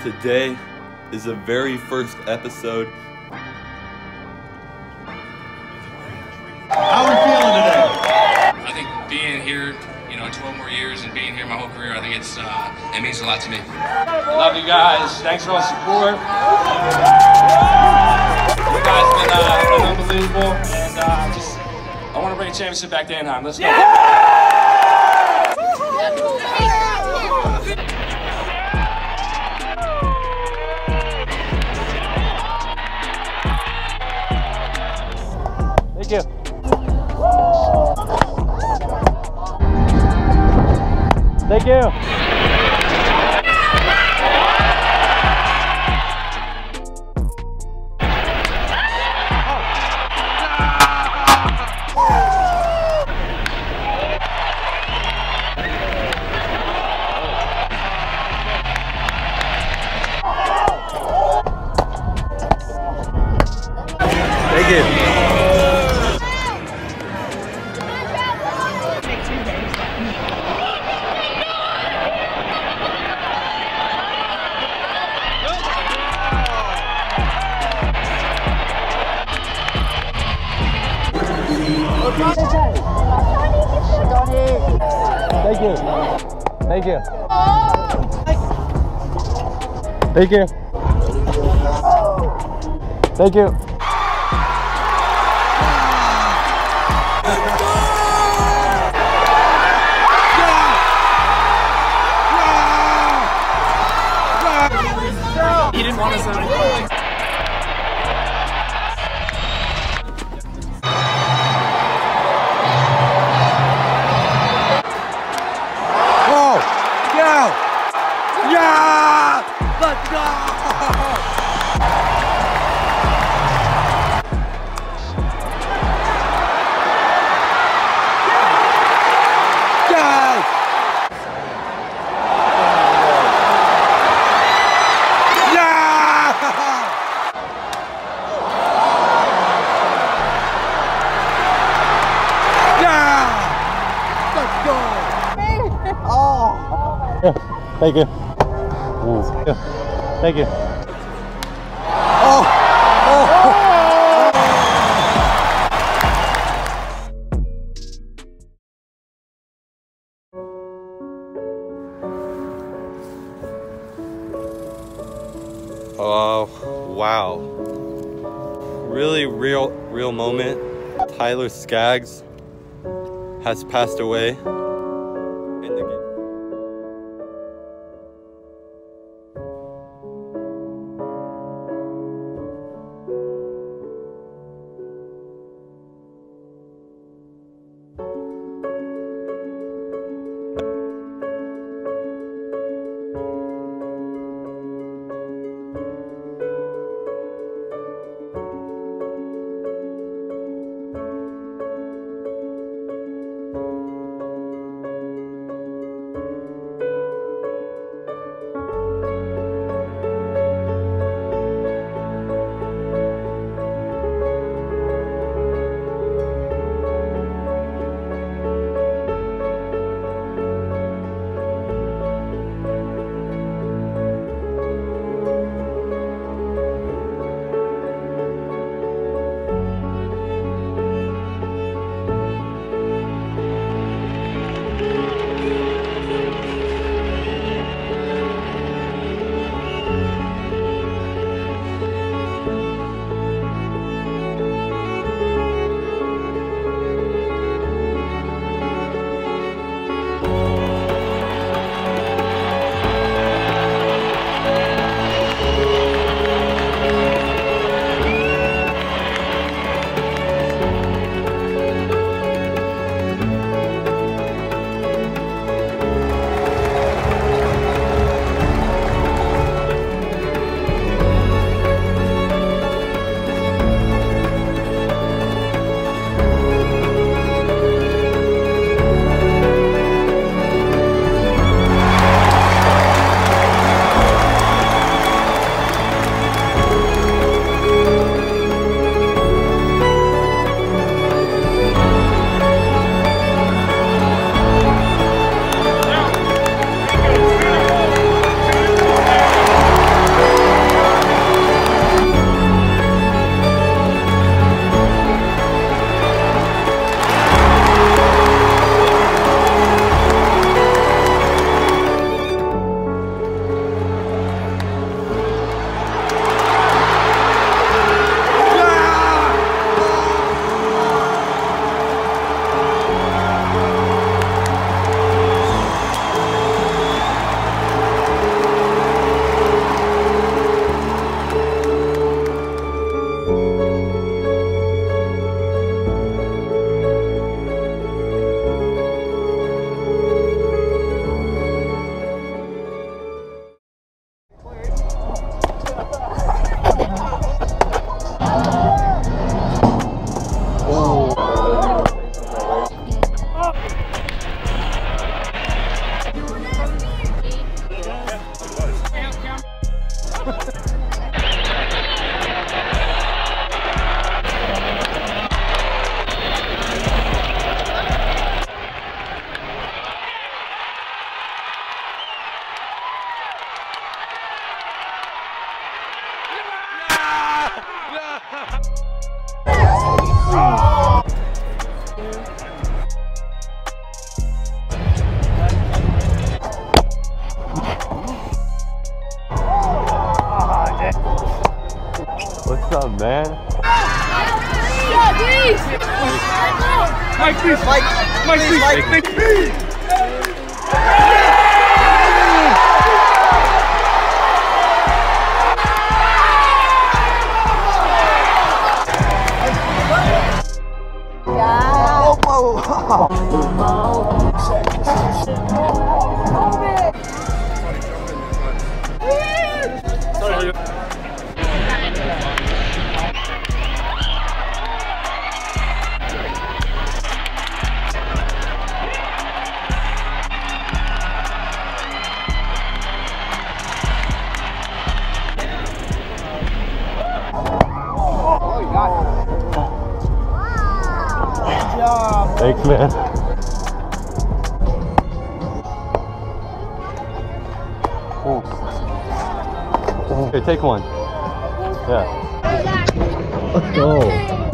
Today is the very first episode. How are we feeling today? I think being here, 12 more years and being here my whole career, I think it means a lot to me. I love you guys. Thanks for all the support. You guys have been unbelievable, and I want to bring a championship back to Anaheim. Let's go. Thank you. Thank you. Thank you. Thank you. Thank you. Thank you. Thank you. He didn't want us to. Yeah! Let's go! Yeah! Yeah! Let's go! Oh! Yeah. Thank you. Yeah. Thank you. Oh! Oh, wow. Really real moment. Tyler Skaggs has passed away in the game. man. Mike, please. Mike, please. Thanks, man. Okay, take one. Yeah. Let's go.